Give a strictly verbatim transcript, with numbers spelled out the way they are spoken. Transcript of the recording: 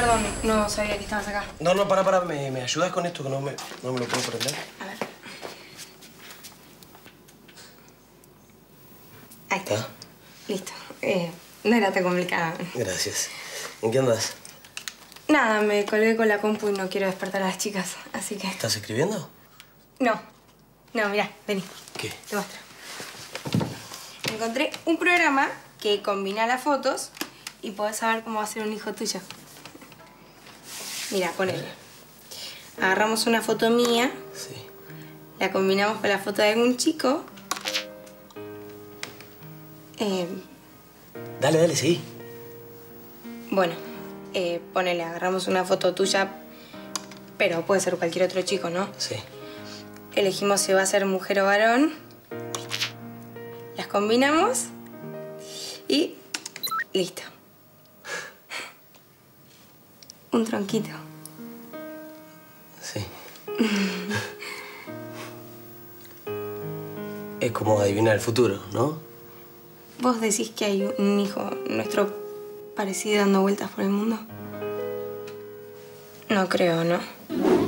Perdón, no sabía que estabas acá. No, no, para, para. ¿Me, me ayudas con esto que no me, no me lo puedo prender? A ver. Ahí está. ¿Ah? Listo. Eh, no era tan complicado. Gracias. ¿En qué andas? Nada, me colgué con la compu y no quiero despertar a las chicas, así que... ¿Estás escribiendo? No. No, mirá, vení. ¿Qué? Te muestro. Encontré un programa que combina las fotos y podés saber cómo va a ser un hijo tuyo. Mira, ponele. Agarramos una foto mía. Sí. La combinamos con la foto de algún chico. Eh, Dale, dale, seguí. bueno, eh, ponele, agarramos una foto tuya, pero puede ser cualquier otro chico, ¿no? Sí. Elegimos si va a ser mujer o varón. Las combinamos y listo. Un tronquito. Sí. Es como adivinar el futuro, ¿no? ¿Vos decís que hay un hijo nuestro parecido dando vueltas por el mundo? No creo, ¿no?